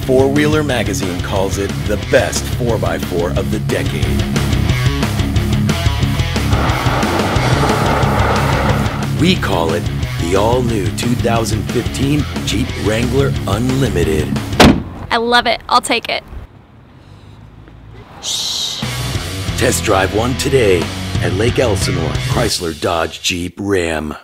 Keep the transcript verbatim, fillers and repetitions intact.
Four Wheeler Magazine calls it the best four by four of the decade. We call it the all-new two thousand fifteen Jeep Wrangler Unlimited. I love it. I'll take it. Shh. Test drive one today at Lake Elsinore, Chrysler Dodge Jeep Ram.